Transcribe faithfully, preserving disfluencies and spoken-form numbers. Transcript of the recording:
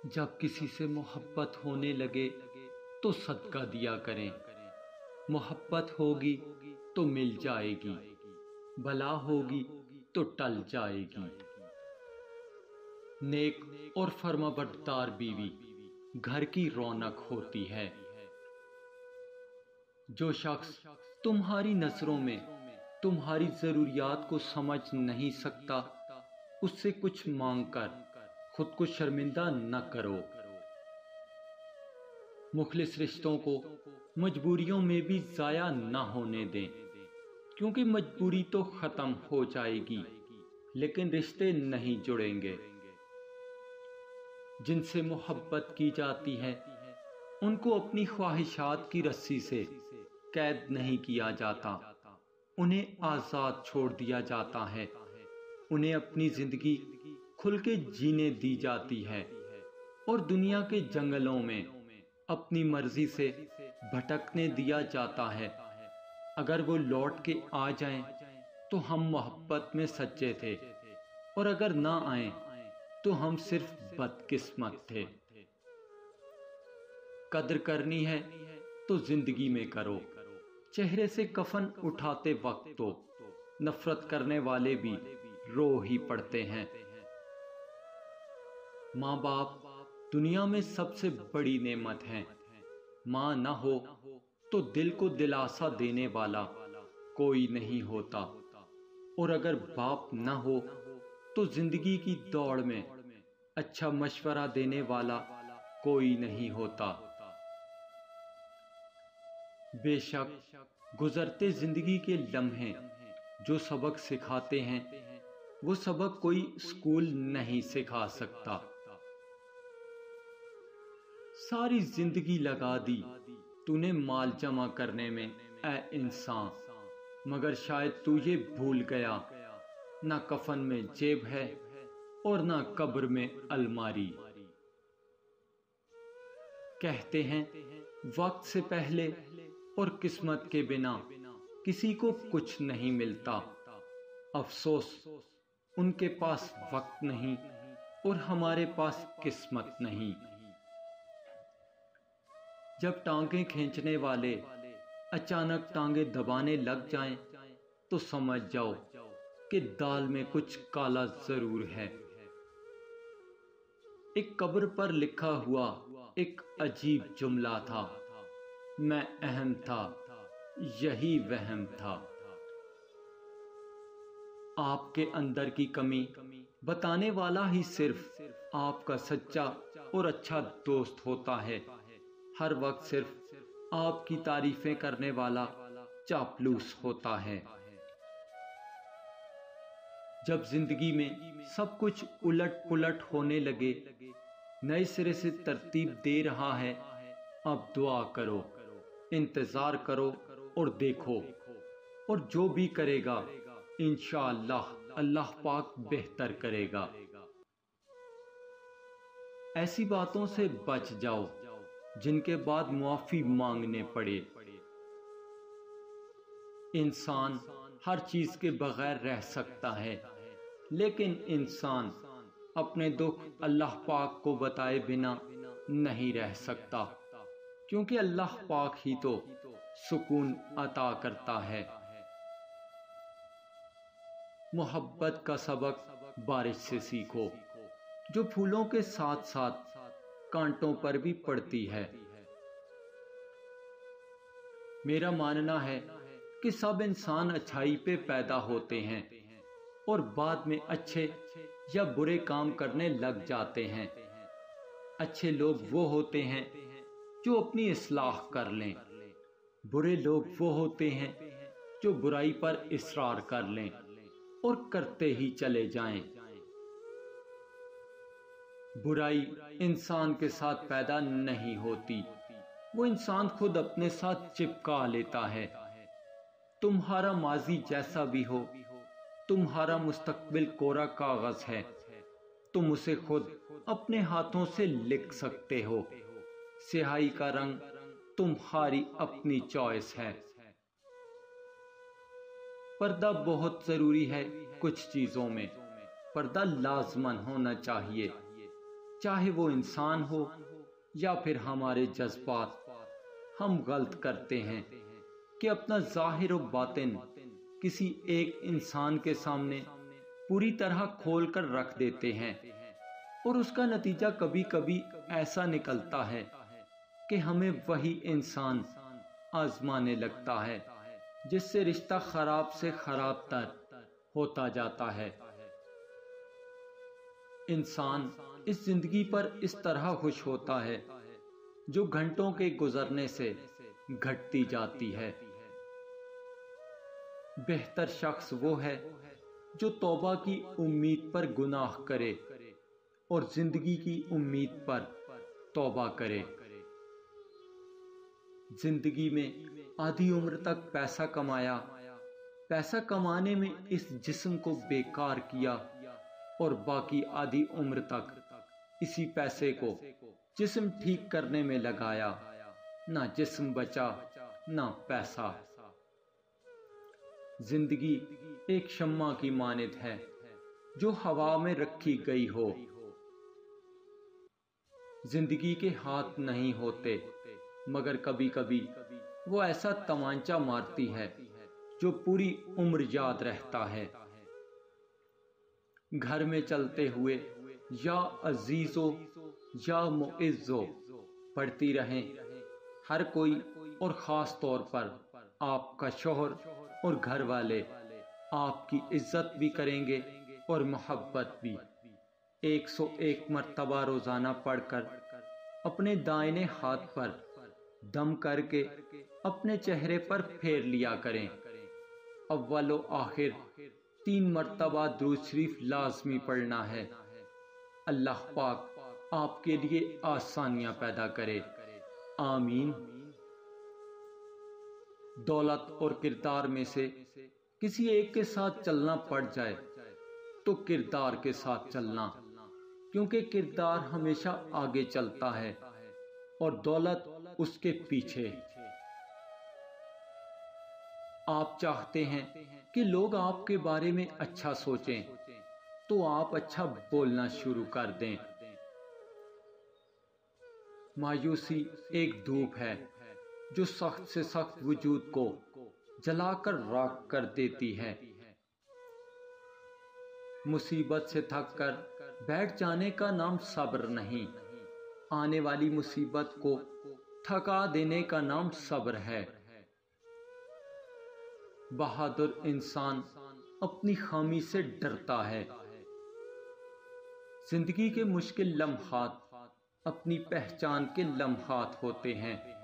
جب کسی سے محبت ہونے لگے تو صدقہ دیا کریں، محبت ہوگی تو مل جائے گی، بلا ہوگی تو ٹل جائے گی۔ نیک اور فرمانبردار بیوی گھر کی رونق ہوتی ہے۔ جو شخص تمہاری نظروں میں تمہاری ضروریات کو سمجھ نہیں سکتا، اس سے کچھ مانگ کر خود کو شرمندہ نہ کرو۔ مخلص رشتوں کو مجبوریوں میں بھی ضائع نہ ہونے دیں، کیونکہ مجبوری تو ختم ہو جائے گی لیکن رشتے نہیں جڑیں گے۔ جن سے محبت کی جاتی ہے ان کو اپنی خواہشات کی رسی سے قید نہیں کیا جاتا، انہیں آزاد چھوڑ دیا جاتا ہے، انہیں اپنی زندگی کھل کے جینے دی جاتی ہے اور دنیا کے جنگلوں میں اپنی مرضی سے بھٹکنے دیا جاتا ہے۔ اگر وہ لوٹ کے آ جائیں تو ہم محبت میں سچے تھے، اور اگر نہ آئیں تو ہم صرف بدقسمت تھے۔ قدر کرنی ہے تو زندگی میں کرو، چہرے سے کفن اٹھاتے وقت تو نفرت کرنے والے بھی رو ہی پڑتے ہیں۔ ماں باپ دنیا میں سب سے بڑی نعمت ہے، ماں نہ ہو تو دل کو دلاسا دینے والا کوئی نہیں ہوتا، اور اگر باپ نہ ہو تو زندگی کی دوڑ میں اچھا مشورہ دینے والا کوئی نہیں ہوتا۔ بے شک گزرتے زندگی کے لمحے جو سبق سکھاتے ہیں وہ سبق کوئی اسکول نہیں سکھا سکتا۔ ساری زندگی لگا دی تو نے مال جمع کرنے میں اے انسان، مگر شاید تو یہ بھول گیا نہ کفن میں جیب ہے اور نہ قبر میں الماری۔ کہتے ہیں وقت سے پہلے اور قسمت کے بنا کسی کو کچھ نہیں ملتا، افسوس ان کے پاس وقت نہیں اور ہمارے پاس قسمت نہیں۔ جب ٹانگیں کھینچنے والے اچانک ٹانگیں دبانے لگ جائیں تو سمجھ جاؤ کہ دال میں کچھ کالا ضرور ہے۔ ایک قبر پر لکھا ہوا ایک عجیب جملہ تھا، میں اہم تھا، یہی وہم تھا۔ آپ کے اندر کی کمی بتانے والا ہی صرف آپ کا سچا اور اچھا دوست ہوتا ہے، ہر وقت صرف آپ کی تعریفیں کرنے والا چاپلوس ہوتا ہے۔ جب زندگی میں سب کچھ الٹ پلٹ ہونے لگے، نئے سرے سے ترتیب دے رہا ہے، اب دعا کرو، انتظار کرو اور دیکھو، اور جو بھی کرے گا انشاءاللہ اللہ پاک بہتر کرے گا۔ ایسی باتوں سے بچ جاؤ جن کے بعد معافی مانگنے پڑے۔ انسان ہر چیز کے بغیر رہ سکتا ہے، لیکن انسان اپنے دکھ اللہ پاک کو بتائے بنا نہیں رہ سکتا، کیونکہ اللہ پاک ہی تو سکون عطا کرتا ہے۔ محبت کا سبق بارش سے سیکھو، جو پھولوں کے ساتھ ساتھ کانٹوں پر بھی پڑتی ہے۔ میرا ماننا ہے کہ سب انسان اچھائی پہ پیدا ہوتے ہیں اور بعد میں اچھے یا برے کام کرنے لگ جاتے ہیں۔ اچھے لوگ وہ ہوتے ہیں جو اپنی اصلاح کر لیں، برے لوگ وہ ہوتے ہیں جو برائی پر اصرار کر لیں اور کرتے ہی چلے جائیں۔ برائی انسان کے ساتھ پیدا نہیں ہوتی، وہ انسان خود اپنے ساتھ چپکا لیتا ہے۔ تمہارا ماضی جیسا بھی ہو، تمہارا مستقبل کوڑا کاغذ ہے، تم اسے خود اپنے ہاتھوں سے لکھ سکتے ہو، سیاہی کا رنگ تمہاری اپنی چوائس ہے۔ پردہ بہت ضروری ہے کچھ چیزوں میں، پردہ لازماً ہونا چاہیے، چاہے وہ انسان ہو یا پھر ہمارے جذبات، ہم غلط کرتے ہیں کہ اپنا ظاہر و باطن کسی ایک انسان کے سامنے پوری طرح کھول کر رکھ دیتے ہیں، اور اس کا نتیجہ کبھی کبھی ایسا نکلتا ہے کہ ہمیں وہی انسان آزمانے لگتا ہے، جس سے رشتہ خراب سے خراب تر ہوتا جاتا ہے۔ انسان اس زندگی پر اس طرح خوش ہوتا ہے جو گھنٹوں کے گزرنے سے گھٹتی جاتی ہے۔ بہتر شخص وہ ہے جو توبہ کی امید پر گناہ کرے اور زندگی کی امید پر توبہ کرے۔ زندگی میں آدھی عمر تک پیسہ کمایا، پیسہ کمانے میں اس جسم کو بیکار کیا، اور باقی آدھی عمر تک اسی پیسے کو جسم ٹھیک کرنے میں لگایا، نہ جسم بچا نہ پیسہ۔ زندگی ایک شمع کی مانند ہے جو ہوا میں رکھی گئی ہو۔ زندگی کے ہاتھ نہیں ہوتے، مگر کبھی کبھی وہ ایسا تمانچہ مارتی ہے جو پوری عمر یاد رہتا ہے۔ گھر میں چلتے ہوئے یا عزیزو یا معزو پڑھتی رہیں ہر کوئی، اور خاص طور پر آپ کا شوہر اور گھر والے آپ کی عزت بھی کریں گے اور محبت بھی۔ ایک سو ایک مرتبہ روزانہ پڑھ کر اپنے دائنے ہاتھ پر دم کر کے اپنے چہرے پر پھیر لیا کریں۔ اول و آخر تین مرتبہ درود شریف لازمی پڑھنا ہے۔ اللہ پاک آپ کے لیے آسانیاں پیدا کرے، آمین۔ دولت اور کردار میں سے کسی ایک کے ساتھ چلنا پڑ جائے تو کردار کے ساتھ چلنا، کیونکہ کردار ہمیشہ آگے چلتا ہے اور دولت اس کے پیچھے۔ آپ چاہتے ہیں کہ لوگ آپ کے بارے میں اچھا سوچیں تو آپ اچھا بولنا شروع کر دیں۔ مایوسی ایک دھوپ ہے جو سخت سے سخت وجود کو جلا کر راکھ کر دیتی ہے۔ مصیبت سے تھک کر بیٹھ جانے کا نام صبر نہیں، آنے والی مصیبت کو تھکا دینے کا نام صبر ہے۔ بہادر انسان اپنی خامی سے ڈرتا ہے۔ زندگی کے مشکل لمحات اپنی پہچان کے لمحات ہوتے ہیں۔